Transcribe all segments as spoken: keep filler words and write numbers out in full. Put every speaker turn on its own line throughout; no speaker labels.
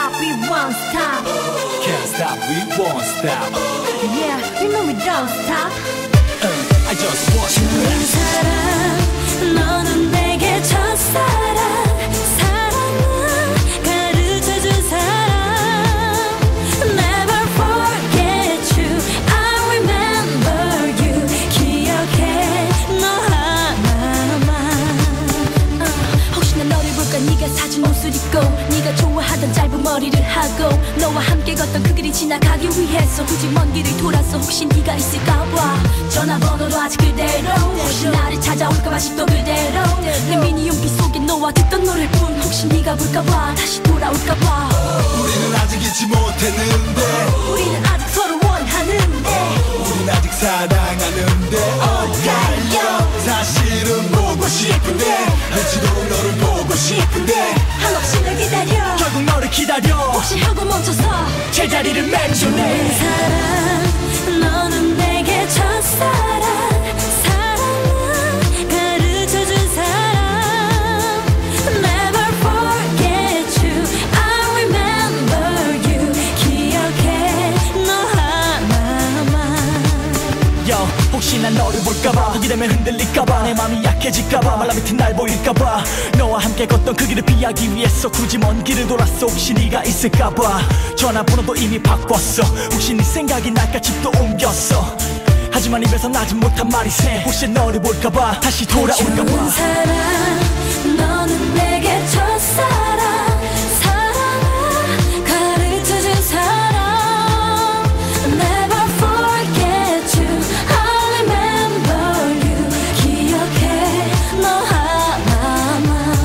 stop, we won't stop.
Can't stop, we won't stop.
Yeah, you know we don't stop.
uh, I just want you back.
사랑 너는 내게 첫사랑 사랑은 가르쳐준 사람 Never forget you I remember you 기억해 너 하나만 uh, 혹시 난 너를 볼까 네가 사준 옷을 입고 네가 좋아하던 짧은 머리를 하고 너와 함께 걷던 그 길이 지나가기 위해서 굳이 먼 길을 돌아서 혹시 네가 있을까봐 전화번호도 아직 그대로 혹시 나를 찾아올까봐 아직도 그대로 내 미니 용기 속에 너와 듣던 노래뿐 혹시 네가 볼까봐 다시 돌아올까봐
우리는 아직 잊지 못했는데
우리는 아직 서로 원하는데
우린 아직 사랑하는데 엇갈려 사실은 보고 싶은데 알지도 너를 보고 싶은데
한없이 널 기다려
결국 너를 기다려
혹시 하고 멈춰서
제자리를 맺어내
사랑 너는 내게 첫사랑 사랑은 가르쳐준 사람 Never forget you I remember you 기억해 너 하나만
Yo, 혹시 난 너를 볼까봐 보게 되면 흔들릴까봐 내 맘이 약해질까봐 말라 밑에 날 보일까봐 너와 함께 걷던 그 길을 피하기 위해서 굳이 먼 길을 돌았어 혹시 네가 있을까봐 전화번호도 이미 바꿨어 혹시 네 생각이 날까 집도 옮겼어 하지만 입에서 나지 못한 말이 새 혹시 너를 볼까봐 다시 돌아올까봐
사랑 너는 내게 첫사랑 사랑을 가르쳐준 사람 Never forget you I remember you 기억해 너 하나만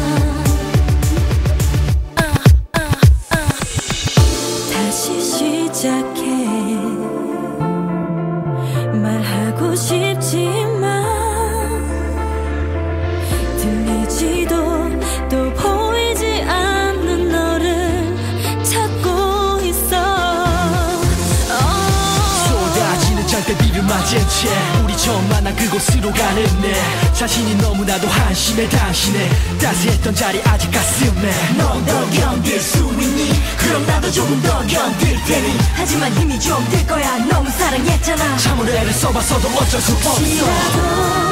uh, uh, uh. 다시 시작해 말하고 싶지만 들리지도 또 보이지 않는 너를 찾고 있어 oh.
쏟아지는 장대비를 맞은 채 우리 처음 만난 그곳으로 가는 내 자신이 너무나도 한심해 당신의 따스했던 자리 아직 가슴에 넌 더 견딜 수 있니 그럼 나도 조금 더 견딜 테니
하지만 힘이 좀 들 거야. 너무 사랑했잖아.
참으로 애를 써봐서도 어쩔 수 없어
혹시라도